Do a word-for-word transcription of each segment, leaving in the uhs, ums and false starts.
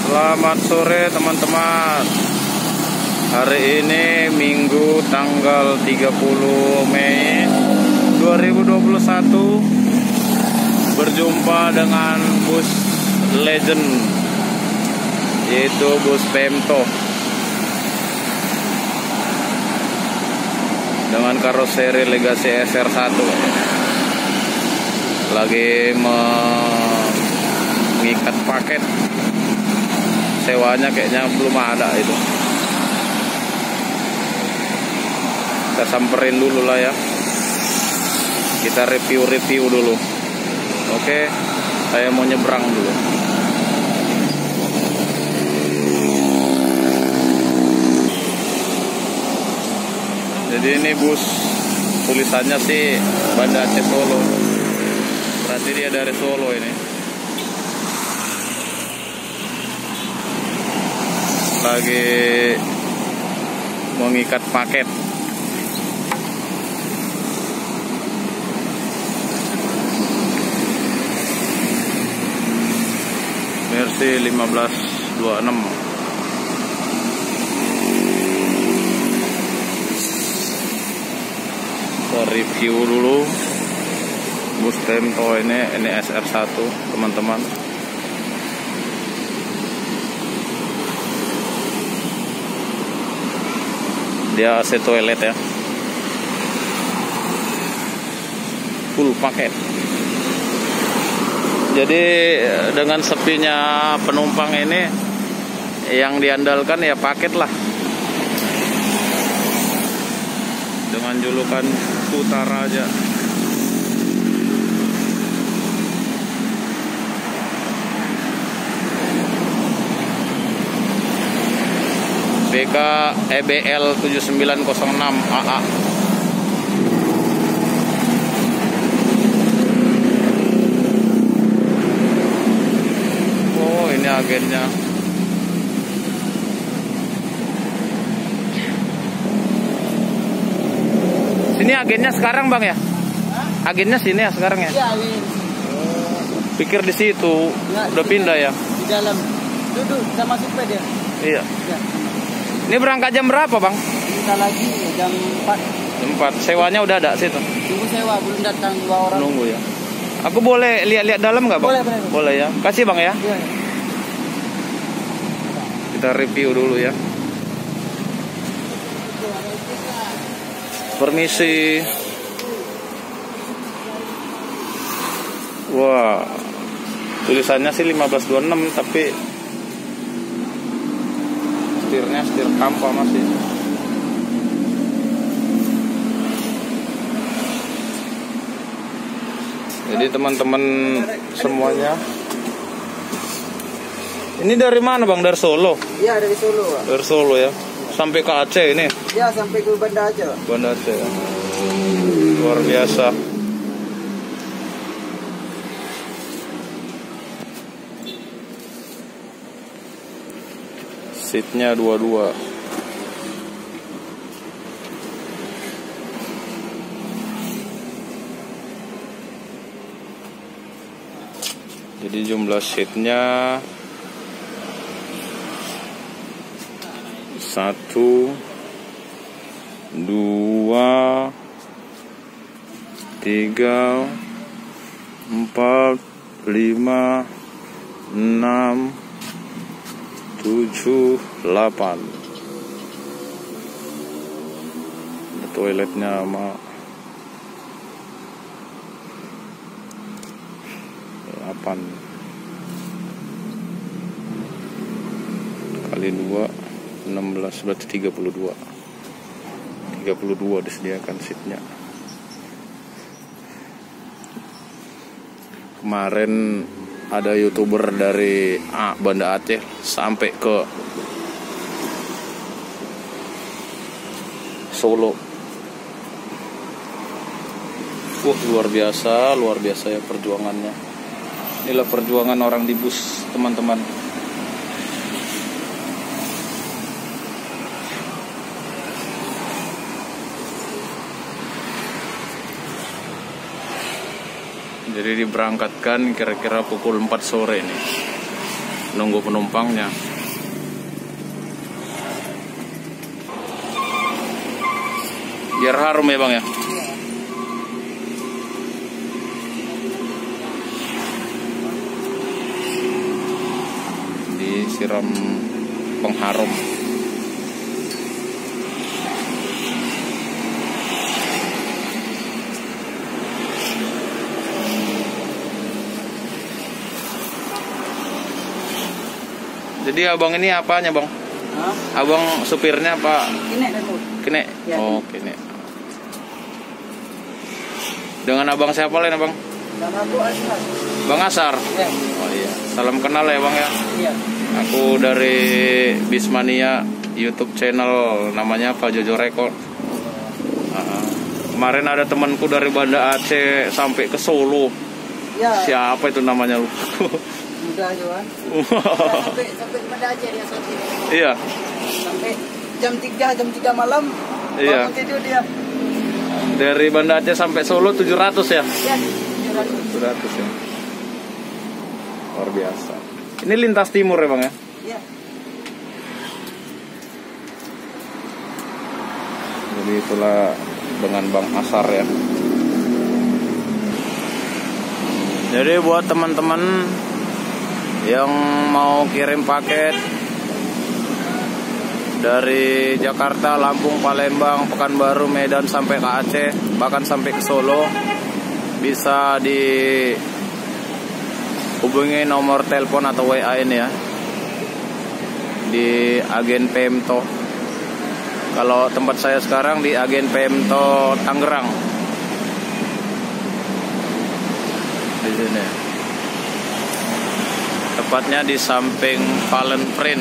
Selamat sore teman-teman. Hari ini Minggu tanggal tiga puluh Mei dua ribu dua puluh satu. Berjumpa dengan bus legend, yaitu bus Pemto dengan karoseri Legacy S R satu. Lagi mengikat paket. Sewanya kayaknya belum ada itu. Kita samperin dulu lah ya. Kita review-review dulu. Oke, saya mau nyebrang dulu. Jadi ini bus, tulisannya sih Banda Aceh Solo. Berarti dia dari Solo ini. Lagi mengikat paket. Versi lima belas dua puluh enam. Kita review dulu bus Pemto ini, ini S R satu teman-teman. Dia A C toilet ya, full paket. Jadi dengan sepinya penumpang ini, yang diandalkan ya paket lah. Dengan julukan Kutaraja. B K E B L tujuh sembilan nol enam A A. Oh, ini agennya. Sini agennya sekarang Bang ya? Agennya sini ya sekarang ya? Iya, ini. Pikir di situ. Nggak, udah pindah ya? Di dalam. Duduk, kita masuk pe dia. Iya. Ya. Ini berangkat jam berapa Bang? Kita lagi jam empat. Jam empat. Sewanya udah ada situ? Tunggu sewa, belum datang dua orang. Nunggu ya. Aku boleh lihat-lihat dalam nggak Bang? Boleh, boleh. Boleh ya. Kasih Bang ya. Iya. Kita review dulu ya. Permisi. Wah, tulisannya sih lima belas dua puluh enam, tapi setirnya setir kampa masih. Jadi teman-teman semuanya, ini dari mana Bang? Dari Solo? Iya, dari Solo Pak. Dari Solo ya. Sampai ke Aceh ini? Iya, sampai ke Banda Aceh. Banda Aceh ya. Luar biasa. Seatnya dua-dua. Jadi jumlah seatnya satu, dua, tiga, empat, lima, enam, tujuh, delapan. Toiletnya sama delapan kali dua, enam belas, berarti tiga puluh dua. tiga puluh dua disediakan seatnya. Kemarin ada YouTuber dari ah, Banda Aceh sampai ke Solo. Wah, luar biasa, luar biasa ya perjuangannya. Inilah perjuangan orang di bus, teman-teman. Jadi diberangkatkan kira-kira pukul empat sore nih. nunggu penumpangnya. Biar harum ya bang ya. Disiram pengharum. Jadi abang ini apanya bang? Hah? Abang supirnya apa? Kene dulu. Kene? Ya, Oh kene. Dengan abang siapa lain abang? Dan aku Asar. Bang Asar? Ya. Oh iya. Salam kenal ya bang ya. Iya. Aku dari Bismania YouTube channel, namanya Pak Jojo Record. Uh, kemarin ada temanku dari Banda Aceh sampai ke Solo. Ya. Siapa itu namanya lu? Mudah Johan. sampai sampai ke Banda Aceh dia sampai. Iya. Sampai jam tiga jam tiga malam. Iya. Bangun tidur dia. Dari Banda Aceh sampai Solo tujuh ratus ya? Ya. tujuh ratus ya. Luar biasa. Ini lintas timur ya bang ya? Iya. Jadi itulah dengan Bang Asar ya. Jadi buat teman-teman yang mau kirim paket dari Jakarta, Lampung, Palembang, Pekanbaru, Medan sampai ke Aceh, bahkan sampai ke Solo, bisa dihubungi nomor telepon atau W A ini ya, di agen Pemto. Kalau tempat saya sekarang di agen Pemto Tangerang. Di sini. Tepatnya di samping Valen Print.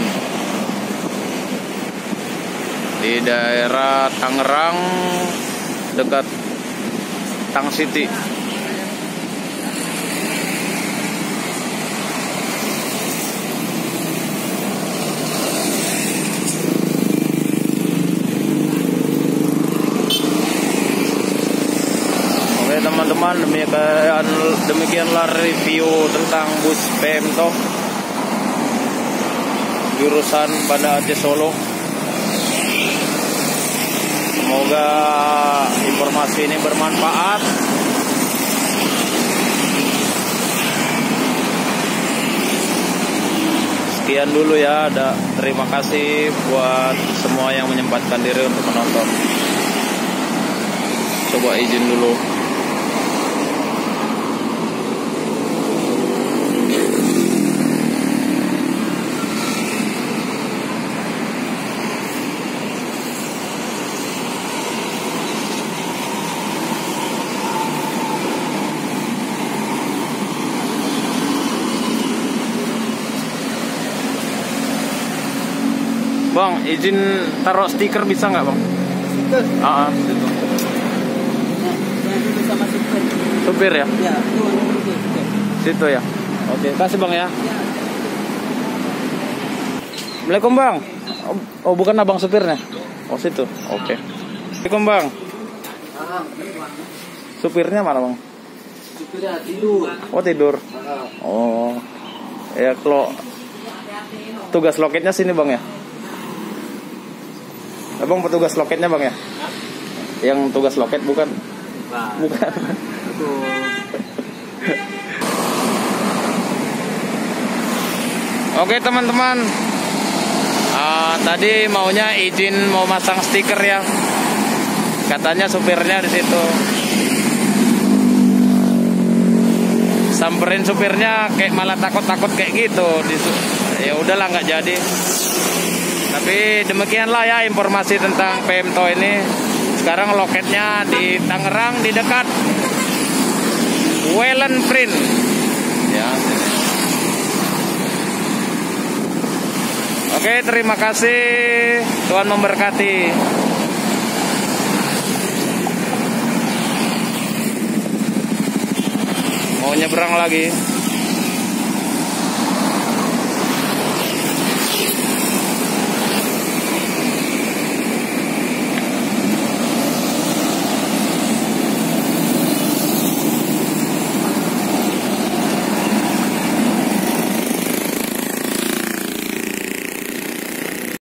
Di daerah Tangerang dekat Tang City. Teman-teman, demikian demikianlah review tentang bus Pemto jurusan Banda Aceh Solo. Semoga informasi ini bermanfaat. Sekian dulu ya. Ada terima kasih buat semua yang menyempatkan diri untuk menonton. Coba izin dulu. Bang, izin taruh stiker bisa nggak bang? Stiker? Ah, ah, situ. Ya, yang itu sama supir. Supir ya? Ya, itu itu. Situ ya. Oke, kasih bang ya. Ya. Assalamualaikum bang. Oh, oh bukan abang supirnya? Oh situ. Oke. Assalamualaikum bang. Ah, Supirnya mana bang? supirnya tidur. Oh tidur. Oh. Ya kalau tugas loketnya sini bang ya? Abang petugas loketnya bang ya? Yang tugas loket bukan? Nah, Bukan. itu. Oke teman-teman, uh, tadi maunya izin mau masang stiker ya, katanya supirnya di situ. Samperin supirnya kayak malah takut-takut kayak gitu. Ya udahlah nggak jadi. Tapi demikianlah ya informasi tentang Pemto ini. Sekarang loketnya di Tangerang di dekat Valen Print. Ya. Oke, terima kasih. Tuhan memberkati. Mau nyebrang lagi.